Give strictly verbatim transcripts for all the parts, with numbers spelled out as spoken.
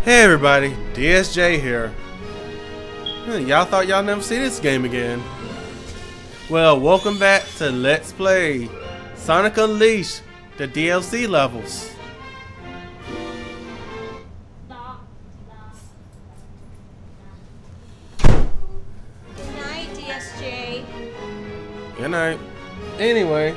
Hey everybody, D S J here. Y'all thought y'all never see this game again. Well, welcome back to Let's Play Sonic Unleashed, the D L C levels. Good night, D S J. Good night. Anyway.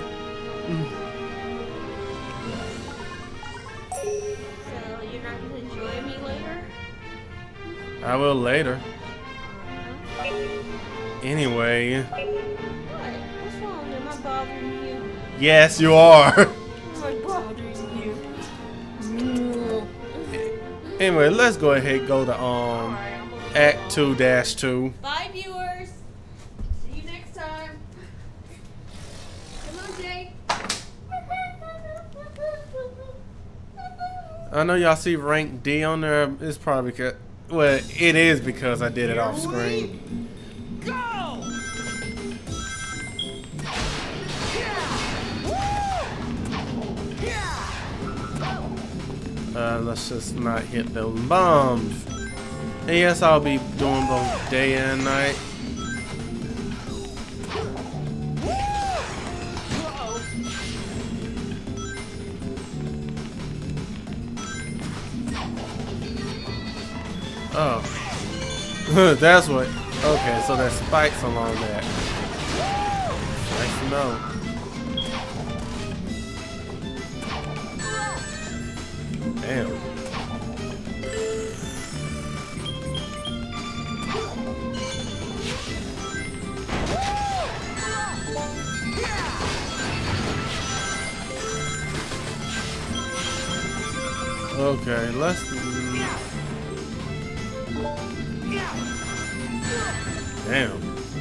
So, you're not going to enjoy me later? I will later. Uh-huh. Anyway. What? What's wrong? Am I bothering you? Yes, you are. Am I bothering you? No. Anyway, let's go ahead and go to um Alright, I'm over Act two dash two. Bye, viewers. See you next time. Come on, Jay. I know y'all see rank D on there. It's probably because, well, it is because I did it off screen. Go! Uh, let's just not hit those bombs. And yes, I'll be doing both day and night. Oh. That's what. Okay, so there's spikes along that. Nice to know. Damn. Okay, let's. Damn.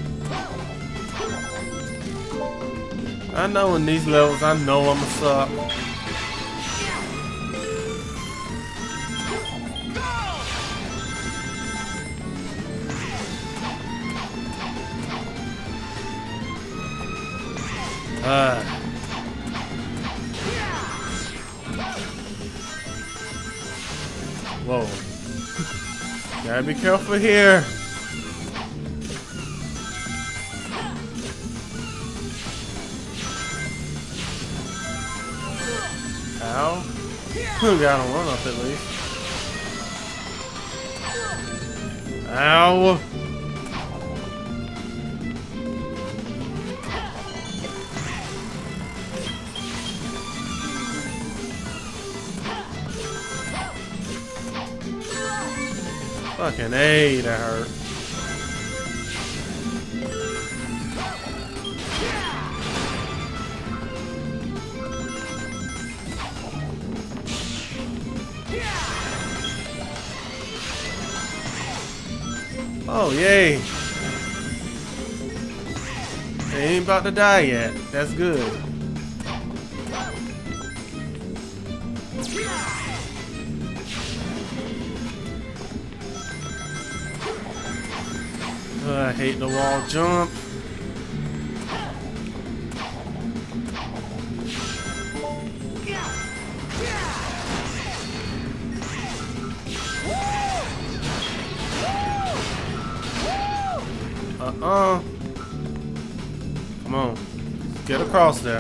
I know in these levels, I know I'm a suck. Uh. Whoa. Gotta be careful here. Ow. Got him one up at least. Ow. Fucking A, that hurt. Oh, yay. They ain't about to die yet. That's good. Oh, I hate the wall jump. Uh-uh. Come on. Get across there.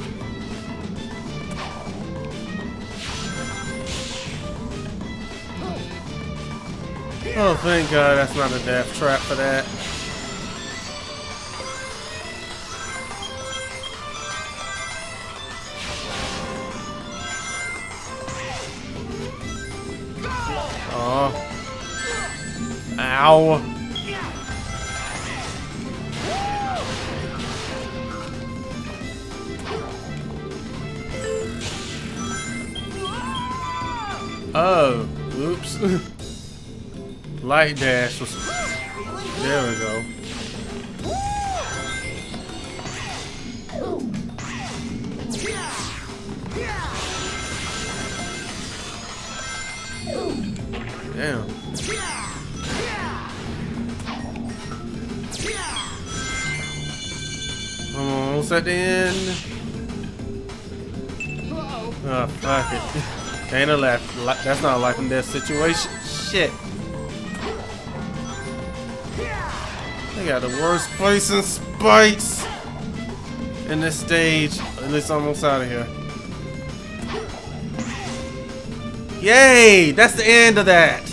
Oh, thank God that's not a death trap for that. Oh. Ow. Oh, oops. Light dash was. There we go. Damn. Almost at the end. Oh, fuck it. Ain't a laugh. That's not a life and death situation. Shit. They got the worst placing spikes in this stage. At least almost out of here. Yay! That's the end of that.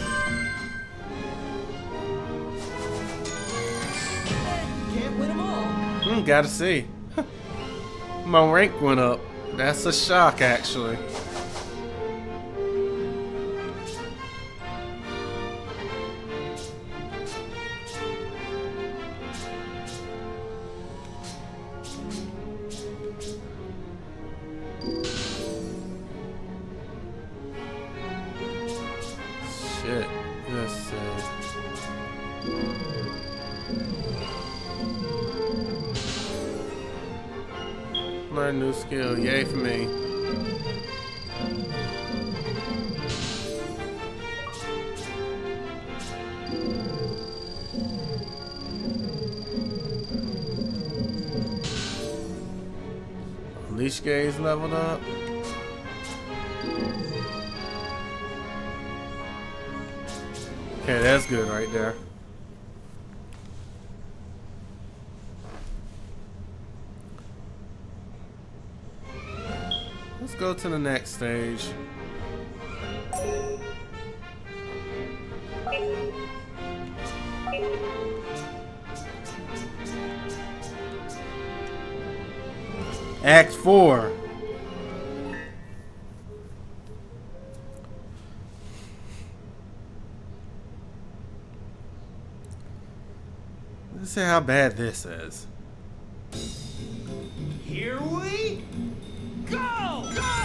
Can't win them all. Hmm, gotta see. My rank went up. That's a shock, actually. Shit. Let's see. Learn new skill. Yay for me. Leash gaze leveled up. Okay, that's good right there. Let's go to the next stage. Act four. Let's see how bad this is. Here we go! Go!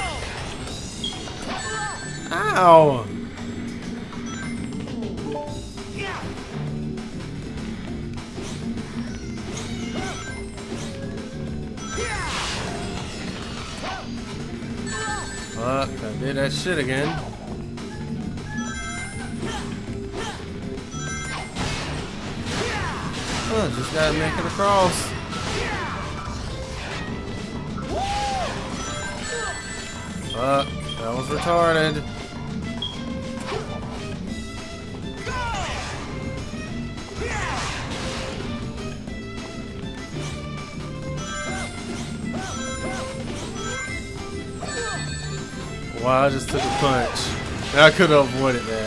Ow! Yeah! Fuck, I did that shit again. Oh, just gotta make it across. Fuck, that was retarded. Wow, I just took a punch. I could have avoided that.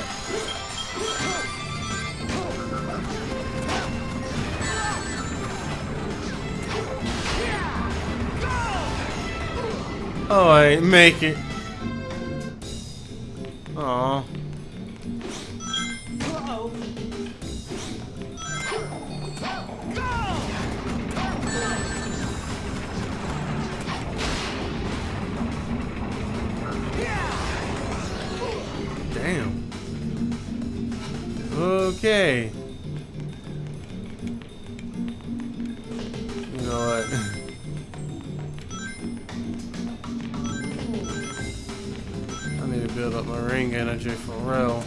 Oh, I ain't make it. Aw. Uh-oh. Damn. Okay. You know what? I need to build up my ring energy for real.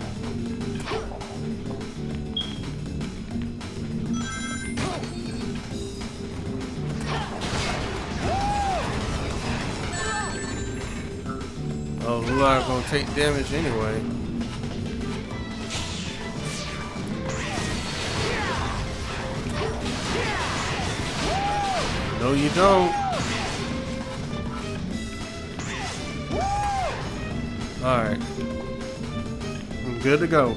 Oh, who are gonna take damage anyway? No, you don't. Alright. I'm good to go.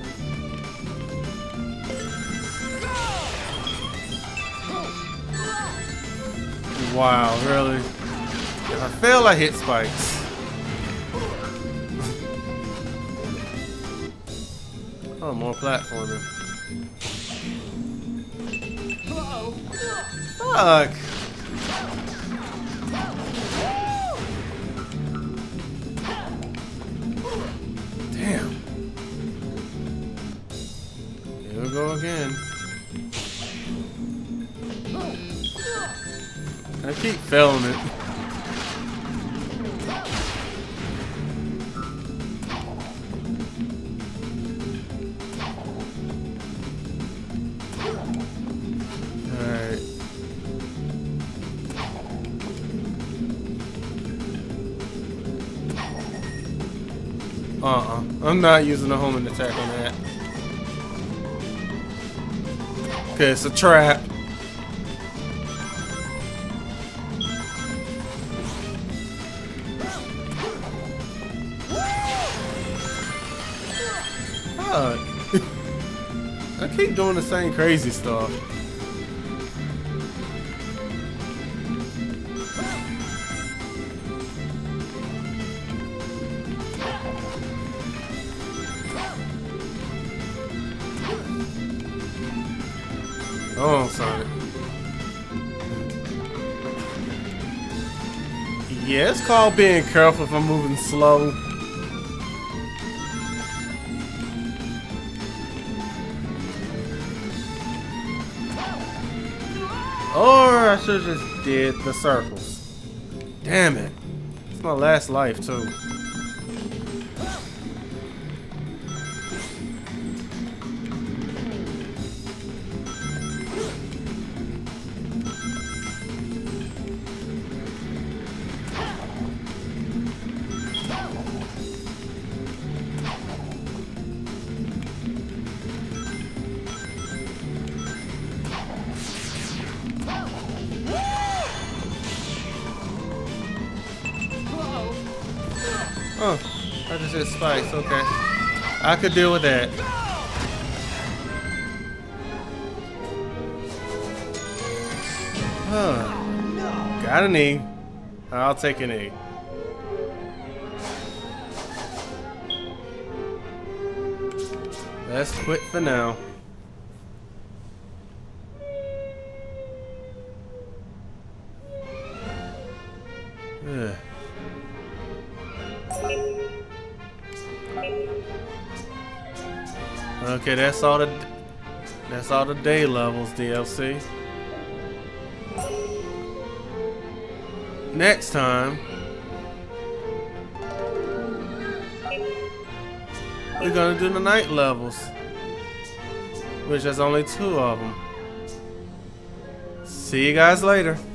Wow, really? If I fail, I hit spikes. Oh, more platforming. Uh-oh. Fuck! Damn. Here we go again. I keep failing it. Uh-uh. I'm not using a homing attack on that. Okay, it's a trap. Fuck. I keep doing the same crazy stuff. Oh, Sonic. Yeah, it's called being careful if I'm moving slow. Or I should have just did the circles. Damn it. It's my last life, too. Oh, I just hit spikes. Okay. I could deal with that. Huh. Got an E. I'll take an E. Let's quit for now. Ugh. Okay, that's all the that's all the day levels, D L C. Next time, we're gonna do the night levels, which there's only two of them. See you guys later.